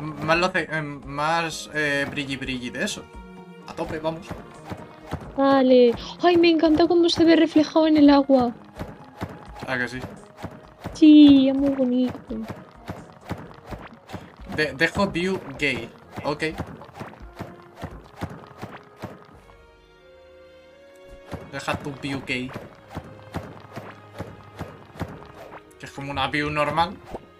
Más, más brilli brilli de eso. A tope, vamos. Vale. Ay, me encanta cómo se ve reflejado en el agua. Ah, que sí. Sí, es muy bonito. Dejo view gay. Ok. Deja tu view gay. Que es como una view normal.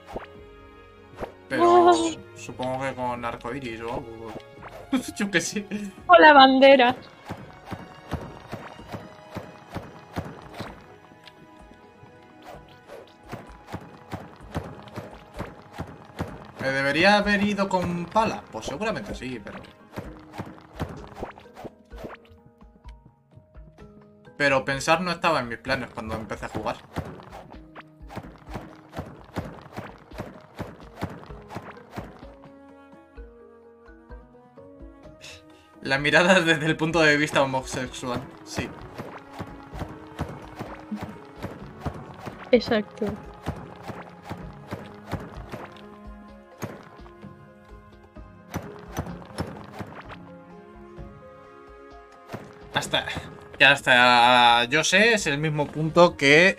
¡Ah! Pero supongo que con arcoiris o algo. Yo qué sé. Con la bandera. ¿Me debería haber ido con pala? Pues seguramente sí, pero... Pero pensar no estaba en mis planes cuando empecé a jugar. La mirada desde el punto de vista homosexual, sí. Exacto. Hasta... Que hasta yo sé, es el mismo punto que...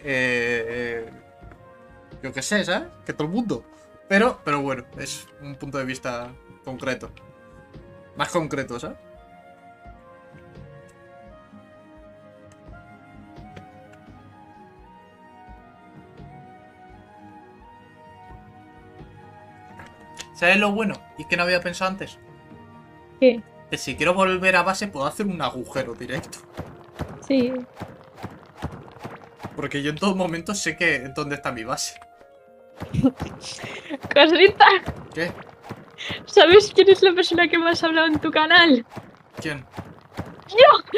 yo qué sé, ¿sabes? Que todo el mundo. Pero bueno, es un punto de vista concreto. Más concreto, ¿sabes? ¿Sabes lo bueno? Y que no había pensado antes. ¿Qué? Que si quiero volver a base puedo hacer un agujero directo. Sí. Porque yo en todo momento sé que dónde está mi base. Cosita, ¿Qué? ¿sabes quién es la persona que más ha hablado en tu canal? ¿Quién? ¡Yo!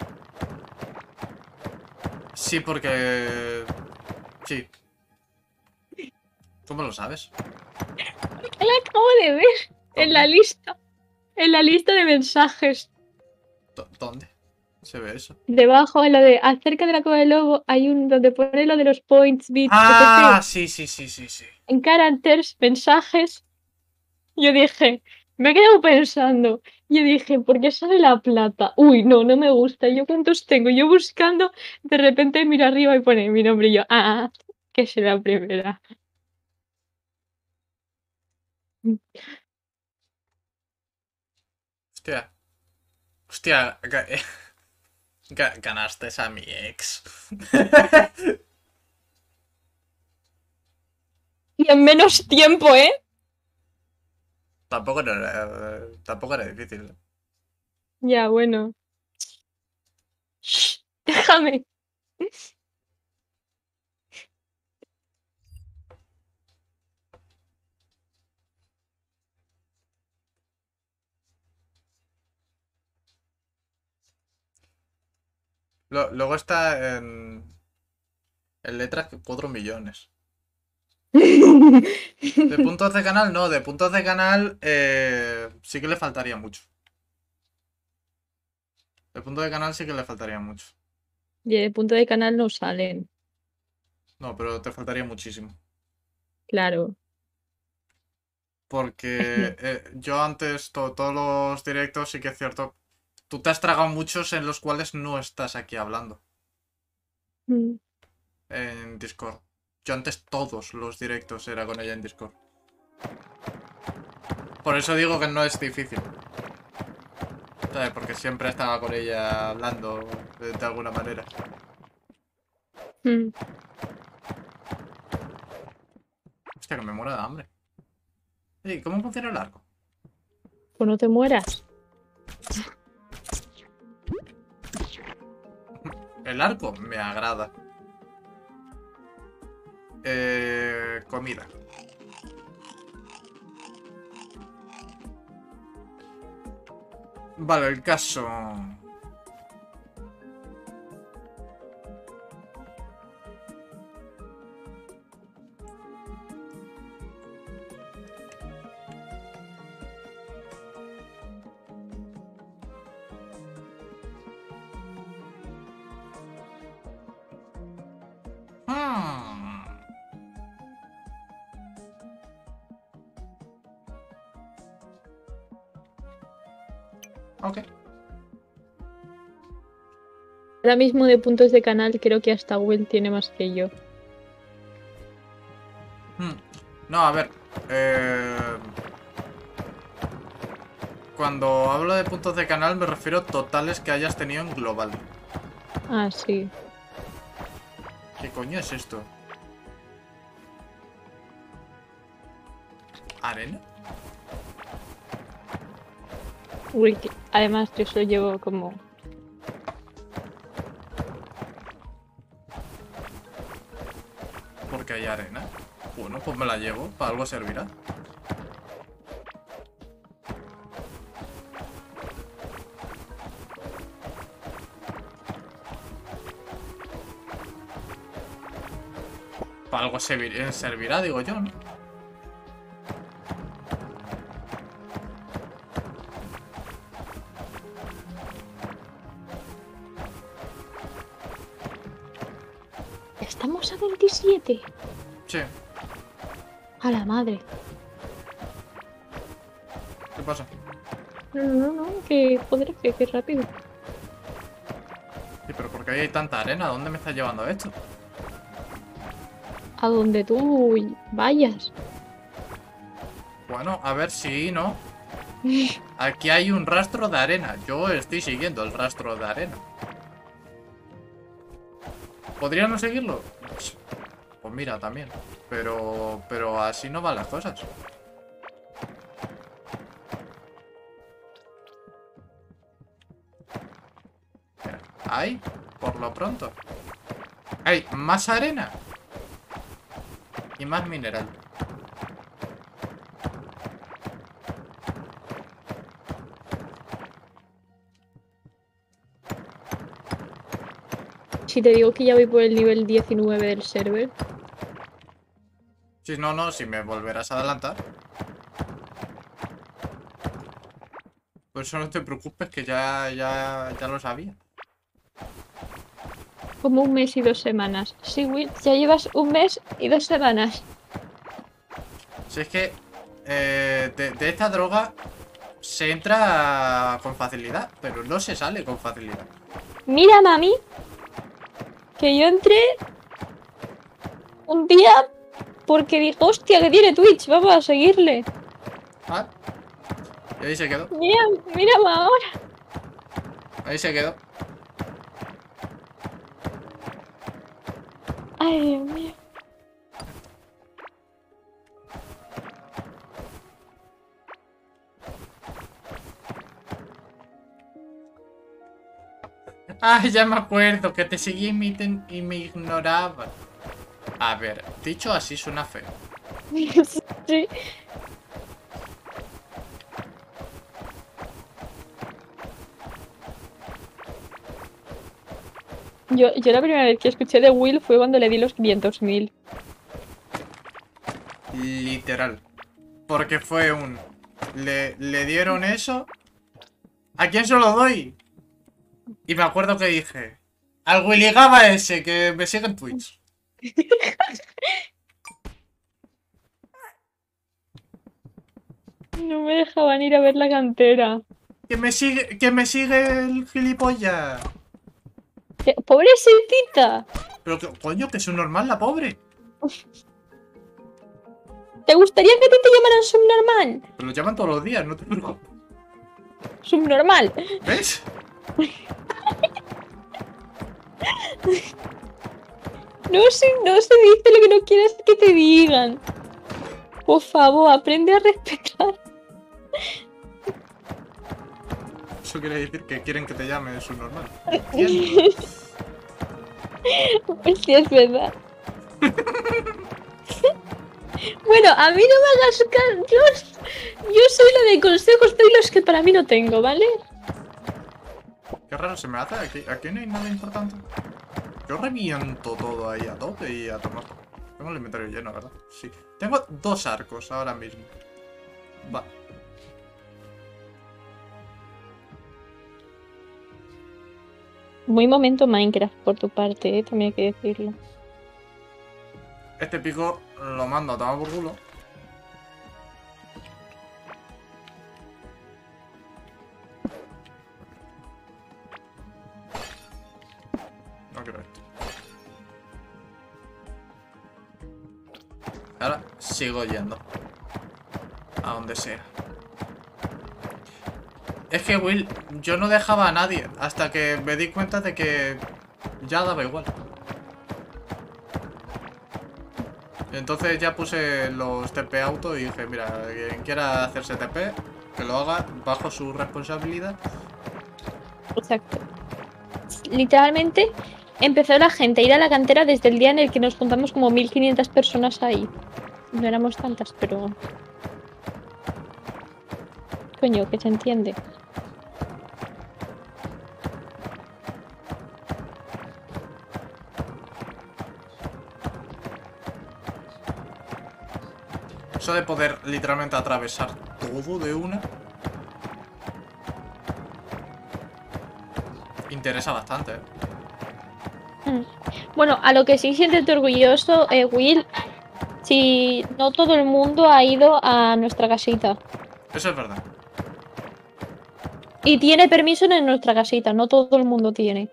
Sí, porque... Sí. ¿Cómo lo sabes? La acabo de ver en la ¿Dónde? lista. En la lista de mensajes. ¿Dónde se ve eso? Debajo, en lo de acerca de la Cueva del Lobo, hay un donde pone lo de los points, bits, Ah, etc. sí, sí, sí, sí, sí. En characters, mensajes. Yo dije, me he quedado pensando. Yo dije, ¿por qué sale la plata? Uy, no, no me gusta. ¿Yo cuántos tengo? Yo buscando, de repente miro arriba y pone mi nombre y yo, que será la primera. Hostia. Hostia. Ganaste a mi ex. Y en menos tiempo, ¿eh? Tampoco era difícil. Ya, bueno. Shh, déjame. Luego está en letras que 4 millones. De puntos de canal, no. De puntos de canal sí que le faltaría mucho. De puntos de canal sí que le faltaría mucho. Y de punto de canal no salen, No, pero te faltaría muchísimo. claro. Porque yo antes, todos los directos, sí que es cierto. Tú te has tragado muchos en los cuales no estás aquí hablando. Mm. En Discord. Yo antes todos los directos era con ella en Discord. Por eso digo que no es difícil. ¿Sabes? Porque siempre estaba con ella hablando de alguna manera. Mm. Hostia, que me muero de hambre. ¿Y cómo funciona el arco? Pues no te mueras. El arco me agrada. Comida. Vale, el caso. Hmm. Ok. Ahora mismo de puntos de canal creo que hasta Will tiene más que yo. No, a ver. Cuando hablo de puntos de canal me refiero totales que hayas tenido en global. Ah, sí. ¿Qué coño es esto? ¿Arena? Uy, además yo solo llevo como... Porque hay arena. Bueno, pues me la llevo. Para algo servirá. Para algo servirá, digo yo, ¿no? Estamos a 27. Sí. A la madre. ¿Qué pasa? No, que joder, que rápido. Sí, pero ¿por qué hay tanta arena? ¿Dónde me estás llevando esto? A donde tú vayas. Bueno, a ver si no. Aquí hay un rastro de arena. Yo estoy siguiendo el rastro de arena. ¿Podría no seguirlo? Pues mira, también. Pero así no van las cosas. Mira, hay, por lo pronto. Hay más arena. Y más mineral. Si te digo que ya voy por el nivel 19 del server. Si no, no, si me volverás a adelantar. Por eso no te preocupes, que ya lo sabía. Como un mes y 2 semanas. Sí, Will, ya llevas un mes y 2 semanas. Si es que de esta droga se entra con facilidad, pero no se sale con facilidad. Mira, mami, que yo entré un día porque dijo, hostia, que tiene Twitch, vamos a seguirle. Ah, y ahí se quedó. Mira, mira ahora. Ahí se quedó. Ay, Dios mío. Ah, ya me acuerdo, que te seguí y me ignoraba. A ver, dicho así suena feo. Sí. Yo la primera vez que escuché de Will fue cuando le di los 500.000. Literal. Porque fue un... Le dieron eso. ¿A quién se lo doy? Y me acuerdo que dije... Al Willy Gaba ese, que me sigue en Twitch. No me dejaban ir a ver la cantera. Que me sigue el gilipollas. ¡Pobrecita! Pero coño, que es un normal la pobre. ¿Te gustaría que a ti te llamaran subnormal? Pero lo llaman todos los días, no te preocupes. Subnormal. ¿Ves? No se dice lo que no quieres que te digan. Por favor, aprende a respetar. Eso quiere decir que quieren que te llame su normal. Entiendo. Pues sí, es verdad. Bueno, a mí no me hagas caso. Yo soy la de consejos, doy los que para mí no tengo, ¿vale? Qué raro se me hace. Aquí no hay nada importante. Yo reviento todo ahí a tope y a tomar. Tengo el inventario lleno, ¿verdad? Sí. Tengo 2 arcos ahora mismo. Va. Muy momento Minecraft por tu parte, también hay que decirlo. Este pico lo mando a tomar por culo. quiero esto. Ahora sigo yendo. A donde sea. Es que, Will, yo no dejaba a nadie hasta que me di cuenta de que ya daba igual. Entonces ya puse los TP auto y dije, mira, quien quiera hacerse TP, que lo haga bajo su responsabilidad. Exacto. Literalmente empezó la gente a ir a la cantera desde el día en el que nos juntamos como 1500 personas ahí. No éramos tantas, pero... Coño, que se entiende. Eso de poder literalmente atravesar todo de una interesa bastante, ¿eh? Bueno, a lo que sí siéntete orgulloso, Will, si no todo el mundo ha ido a nuestra casita. Eso es verdad. Y tiene permiso en nuestra casita, no todo el mundo tiene.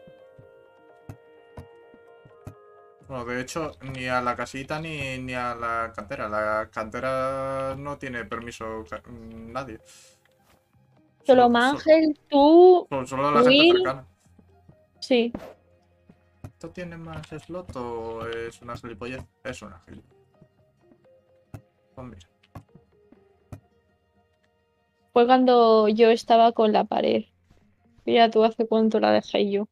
Bueno, de hecho, ni a la casita ni a la cantera. La cantera no tiene permiso nadie. Solo Solo, Mangel, tú, solo la gente Will, cercana. sí. ¿Esto tiene más slot o es una gilipollez? Es una gilipollez. Pues mira. Fue cuando yo estaba con la pared. Mira tú hace cuánto la dejé yo.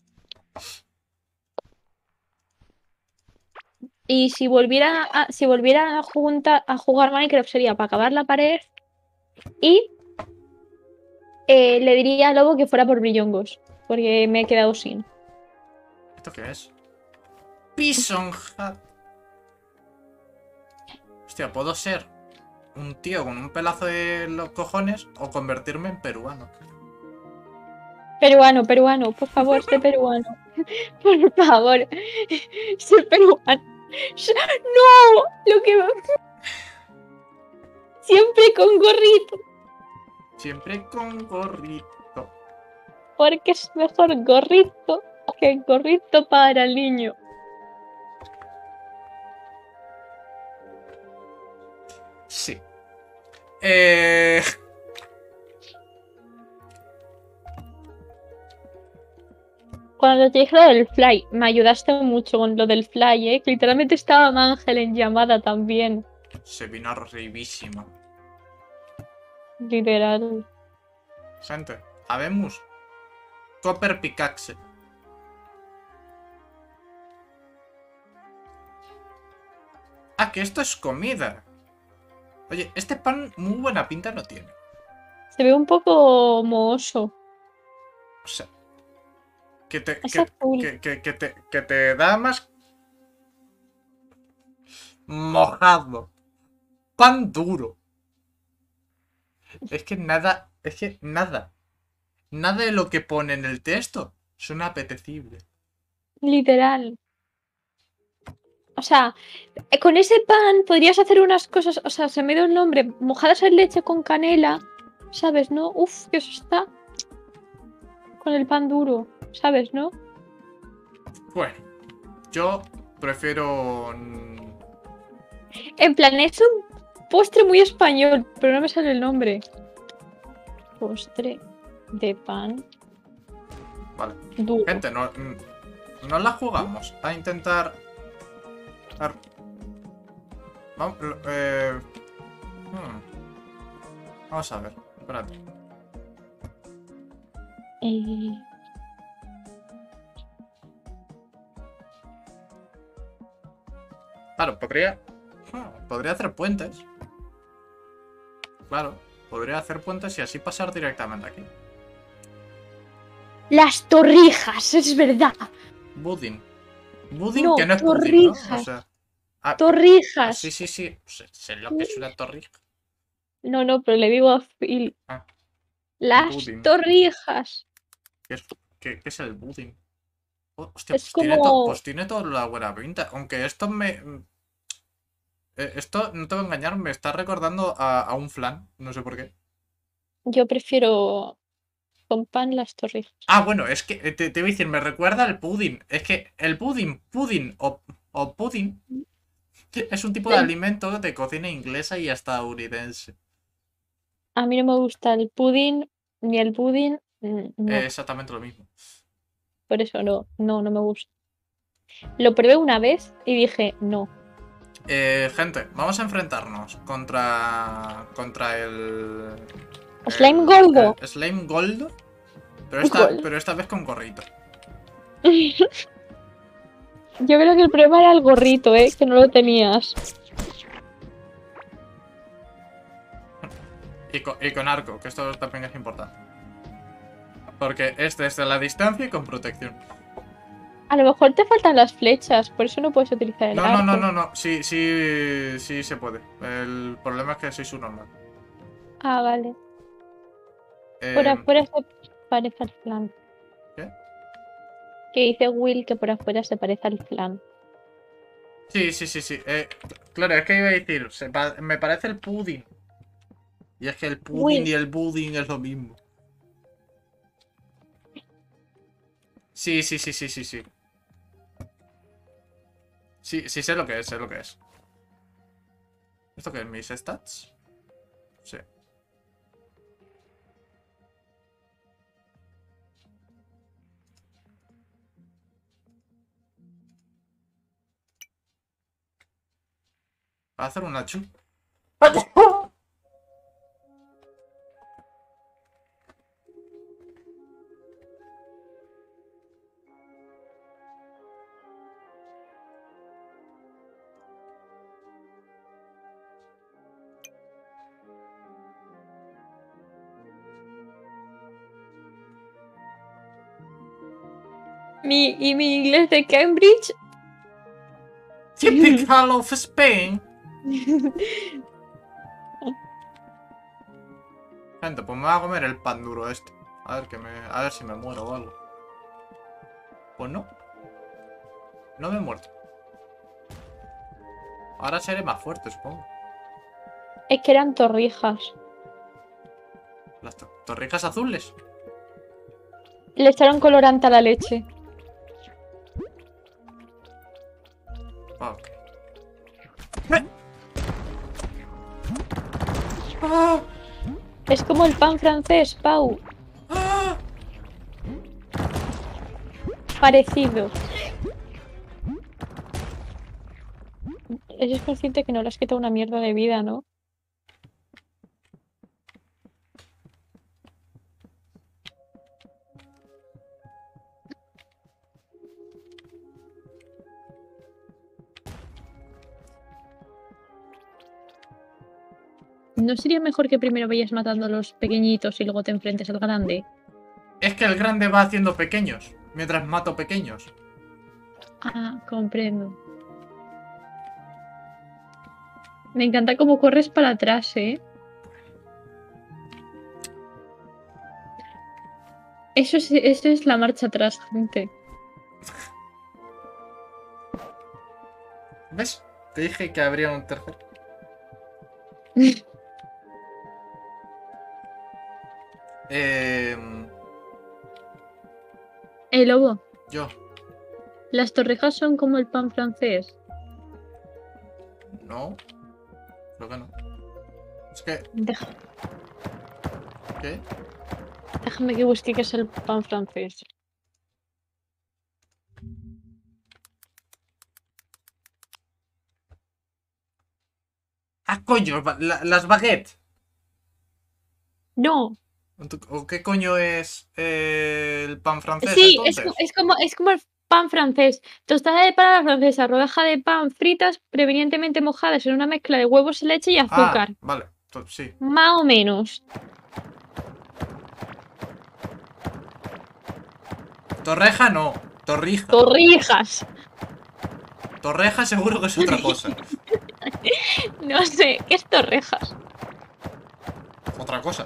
Y si volviera a jugar Minecraft sería para acabar la pared y le diría a Lobo que fuera por brillongos, porque me he quedado sin. ¿Esto qué es? Pison Hat. Hostia, puedo ser un tío con un pelazo de los cojones o convertirme en peruano. Peruano, peruano, por favor, sé peruano. Por favor, sé peruano. No, lo que siempre con gorrito, Siempre con gorrito. porque es mejor gorrito que gorrito para el niño. Sí. Cuando te dije lo del fly, me ayudaste mucho con lo del fly, ¿eh? Que literalmente estaba Ángel en llamada también. Se vino arribísima. Literal. Gente, habemos Copper Pickaxe. Ah, que esto es comida. Oye, este pan muy buena pinta no tiene. Se ve un poco mohoso. O sea, que te, Es azul. que te da más mojado. Pan duro. Es que nada, nada de lo que pone en el texto suena apetecible. Literal. O sea, con ese pan podrías hacer unas cosas. O sea, se me da un nombre. Mojadas en leche con canela. ¿Sabes, no? Uf, que eso está. Con el pan duro. ¿Sabes, no? Bueno, yo prefiero... En plan, es un postre muy español, pero no me sale el nombre. Postre de pan Vale. duro. Gente, no la jugamos a intentar... Vamos, vamos a ver, espérate. Eh, Claro, podría hacer puentes. Claro, podría hacer puentes y así pasar directamente aquí. Las torrijas, es verdad. Budding. Budding No, que no es pudding, ¿no? O torrijas. sea... sí, Torrijas. sí. Sé lo que es una torrija. No, no, pero le digo a Phil. Ah, Las budding. torrijas. ¿Qué es el budding? Hostia, Es como... pues tiene toda la buena pinta. Aunque esto esto, no te voy a engañar, me está recordando a un flan. No sé por qué. Yo prefiero con pan las torrijas. Ah, bueno, es que te voy a decir, me recuerda al pudding. Es que el pudding o pudding es un tipo de alimento de cocina inglesa y estadounidense. A mí no me gusta el pudding, ni el pudding, no. Exactamente lo mismo. Por eso no me gusta. Lo probé una vez y dije, no. Gente, vamos a enfrentarnos contra Slime Goldo. el Slime Goldo, Gol. pero esta vez con gorrito. Yo creo que el problema era el gorrito, que no lo tenías. Y con arco, que esto también es importante. Porque es desde la distancia y con protección. A lo mejor te faltan las flechas, por eso no puedes utilizar el arco. No. Sí se puede. El problema es que soy su normal. Ah, vale. Por afuera se parece al flan. ¿Qué? Que dice Will que por afuera se parece al flan. Sí. Claro, es que iba a decir, me parece el pudding. Y es que el pudding Will. y el pudding es lo mismo. Sí. Sí, sé lo que es, sé lo que es. ¿Esto qué es? ¿Mis stats? Sí. Va a hacer un Nacho. ¿Y mi inglés de Cambridge? Typical of Spain. Gente, pues me voy a comer el pan duro este. A ver si me muero o algo. Pues no. No me he muerto. Ahora seré más fuerte, supongo. Es que eran torrijas. Las torrijas azules. Le echaron colorante a la leche. Ok. ¡Ah! Es como el pan francés, Pau. ¡Ah! Parecido. Eres consciente que no le has quitado una mierda de vida, ¿no? ¿No sería mejor que primero vayas matando a los pequeñitos y luego te enfrentes al grande? Es que el grande va haciendo pequeños, mientras mato pequeños. Ah, comprendo. Me encanta cómo corres para atrás, ¿eh? Eso es la marcha atrás, gente. ¿Ves? Te dije que habría un tercer. Lobo. Yo. Las torrijas son como el pan francés. No. Creo que no. Es que... ¿Qué? Déjame que busque qué es el pan francés. ¡Ah, coño! Las baguettes. No. ¿O qué coño es el pan francés, Sí, entonces? es como el pan francés. Tostada de pan francesa, rodaja de pan fritas prevenientemente mojadas en una mezcla de huevos, leche y azúcar. Ah, vale. Sí. Más o menos. Torreja no. Torrija. Torrijas. Torreja seguro que es otra cosa. No sé, ¿qué es torrejas? Otra cosa.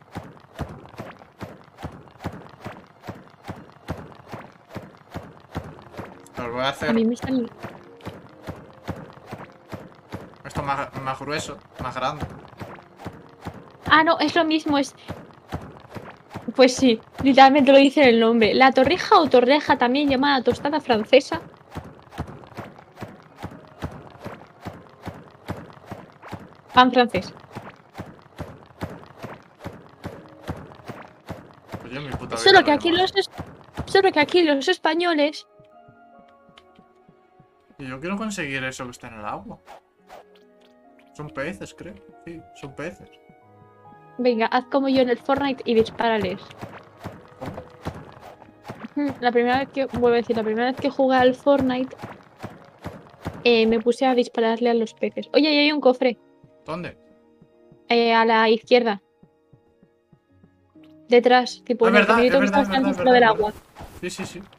Pero voy a hacer A mí me sale... esto más grueso, más grande. Ah, no, es lo mismo, es... Pues sí, literalmente lo dice el nombre. La torrija o torreja, también llamada tostada francesa. Pan francés. Pues yo en mi puta vida Solo lo que aquí llamo así. solo que aquí los españoles. Y yo quiero conseguir eso que está en el agua. Son peces, creo. Sí, son peces. Venga, haz como yo en el Fortnite y dispárales. La primera vez que, vuelvo a decir, la primera vez que jugué al Fortnite, me puse a dispararle a los peces. Oye, ahí hay un cofre. ¿Dónde? A la izquierda. Detrás, tipo Ah, en el es caminito que está verdad, es bastante verdad, es dentro verdad, del es verdad. agua. Sí, sí, sí.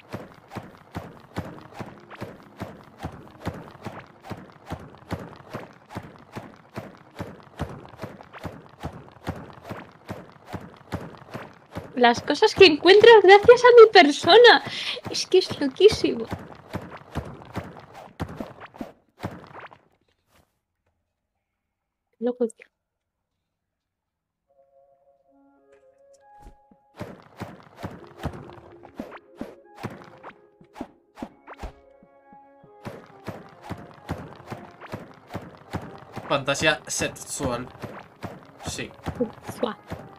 Las cosas que encuentras gracias a mi persona. Es que es loquísimo. Loco, tío. Fantasía sexual. Sí. Fua.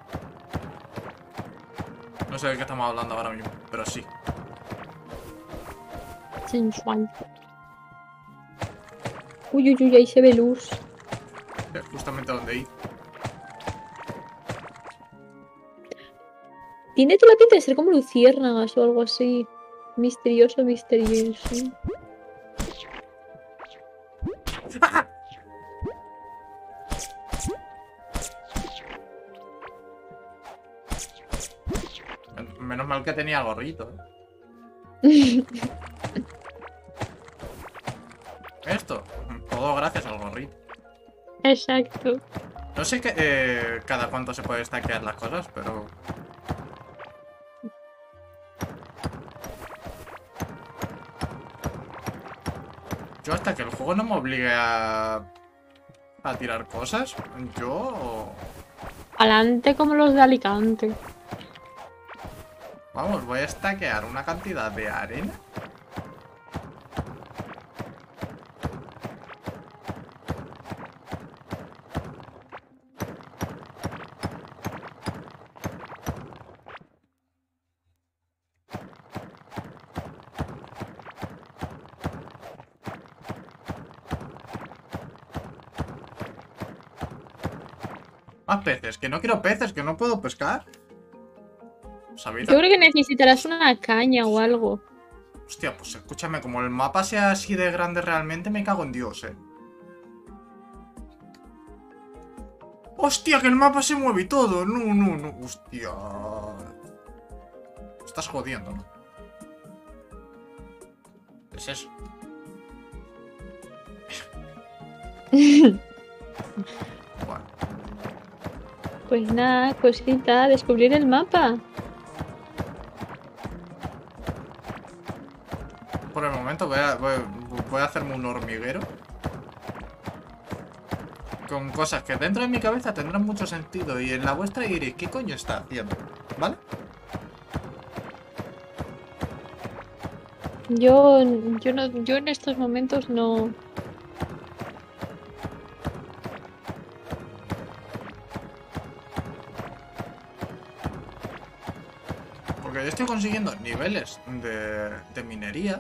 No sé de qué estamos hablando ahora mismo, pero sí. Sensual. Uy, uy, uy, ahí se ve luz. Justamente donde ir. Tiene toda la pinta de ser como luciérnagas o algo así. Misterioso, misterioso. Menos mal que tenía el gorrito. Esto, todo gracias al gorrito. Exacto. No sé cada cuánto se puede stackear las cosas, pero... Yo hasta que el juego no me obligue a tirar cosas, yo... Adelante como los de Alicante. Vamos, voy a stackear una cantidad de arena. Más peces, que no quiero peces, que no puedo pescar. ¿Sabéis? Yo creo que necesitarás una caña o algo. Hostia, pues escúchame, como el mapa sea así de grande realmente, me cago en Dios, Hostia, que el mapa se mueve y todo. No, no, no. Hostia. Estás jodiendo, ¿no? ¿Qué es eso? Bueno, Pues nada, cosita, descubrir el mapa. por el momento voy a hacerme un hormiguero. Con cosas que dentro de mi cabeza tendrán mucho sentido. Y en la vuestra diréis, ¿qué coño está haciendo? ¿Vale? Yo en estos momentos no. Porque yo estoy consiguiendo niveles de minería.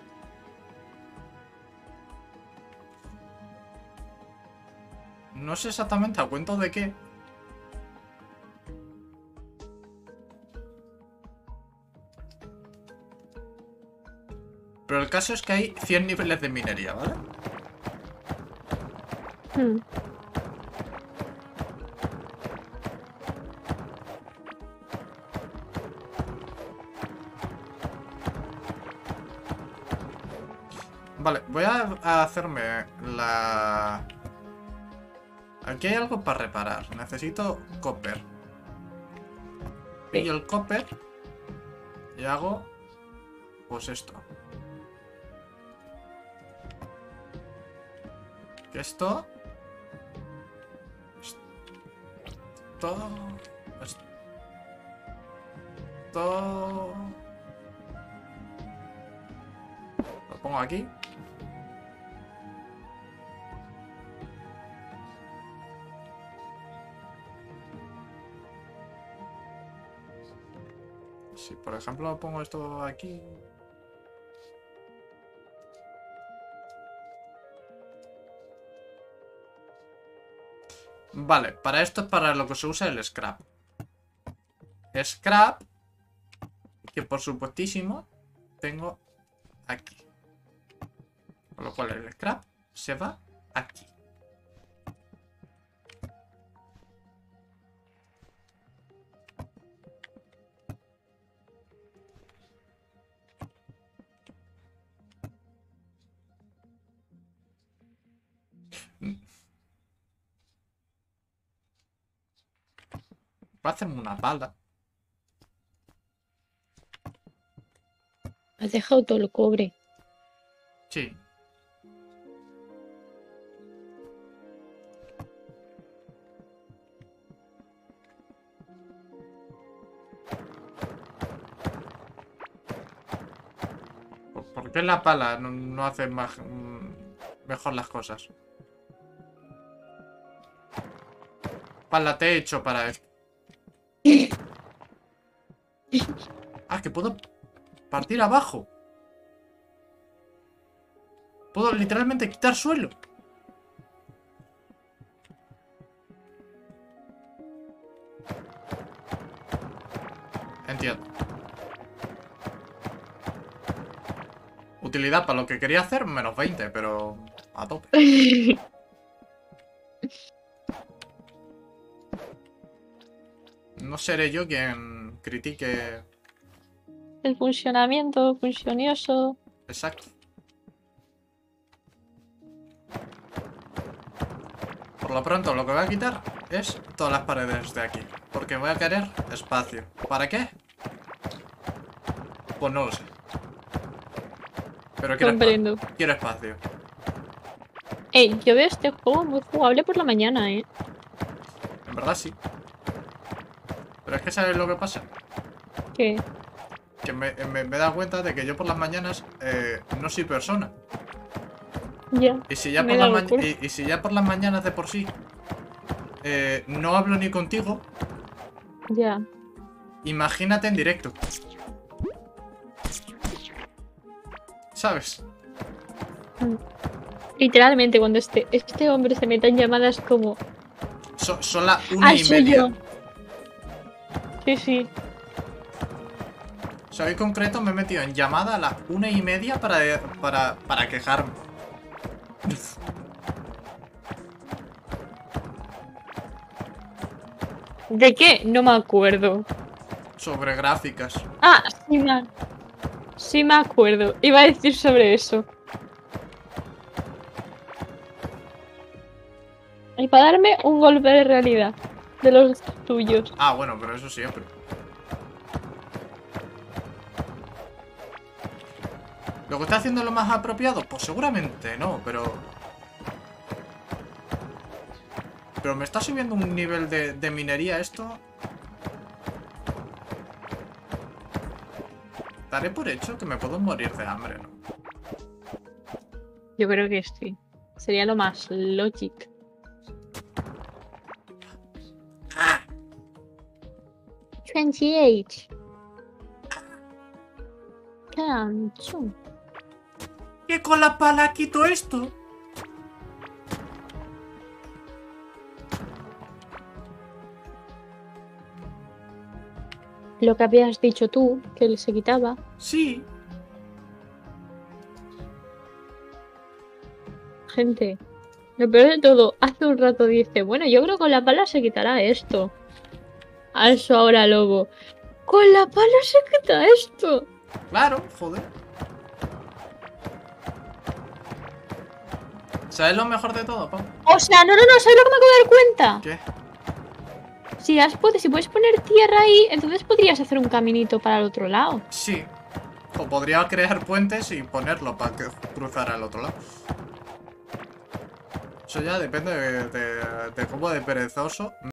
No sé exactamente a cuento de qué. Pero el caso es que hay 100 niveles de minería, ¿vale? Hmm. Vale, voy a hacerme la... Aquí hay algo para reparar. Necesito copper. Pillo el copper y hago... Pues esto. Que esto... Esto... esto... Lo pongo aquí. Si por ejemplo pongo esto aquí... Vale, para esto es para lo que se usa el scrap. Scrap, que por supuestísimo tengo aquí. Con lo cual el scrap se va aquí. Voy a hacerme una pala. Has dejado todo el cobre. Sí. ¿Por qué la pala no hace mejor las cosas? Pala te he hecho para esto. Ah, que puedo partir abajo. Puedo literalmente quitar suelo. Entiendo. Utilidad para lo que quería hacer, menos 20, pero a tope. No seré yo quien critique. El funcionamiento funcionioso. Exacto. Por lo pronto lo que voy a quitar es todas las paredes de aquí. Porque voy a querer espacio. ¿Para qué? Pues no lo sé. Pero Comprendo. Quiero espacio. Ey, yo veo este juego muy jugable por la mañana, ¿eh? En verdad sí. Pero es que ¿sabes lo que pasa? ¿Qué? Que me he dado cuenta de que yo por las mañanas no soy persona. Ya. Y si ya, me por he las, dado cuenta. y si ya por las mañanas de por sí no hablo ni contigo, Ya. imagínate en directo. ¿Sabes? Literalmente, cuando este hombre se meta en llamadas como... Son las 1:30. yo. Sí, sí. O sea, hoy en concreto me he metido en llamada a las 1:30 para quejarme. ¿De qué? No me acuerdo. Sobre gráficas. Ah, sí me acuerdo. Iba a decir sobre eso. Y para darme un golpe de realidad. De los tuyos. Ah, bueno, pero eso siempre. ¿Lo que está haciendo lo más apropiado? Pues seguramente no, pero... Pero me está subiendo un nivel de minería esto. Daré por hecho que me puedo morir de hambre, ¿no? Yo creo que sí. Sería lo más logic. ¡Ah! 28. Cancho. ¿Qué con la pala quito esto? Lo que habías dicho tú, que él se quitaba. Sí. Gente, lo peor de todo, hace un rato dice, bueno, yo creo que con la pala se quitará esto. A eso ahora lobo. Con la pala se quita esto. Claro, joder. ¿Sabes lo mejor de todo, Pau? O sea, no, ¿sabes lo que me acabo de dar cuenta? ¿Qué? Si puedes poner tierra ahí, entonces podrías hacer un caminito para el otro lado. Sí. O podría crear puentes y ponerlo para que cruzara al otro lado. Eso ya depende de cómo de perezoso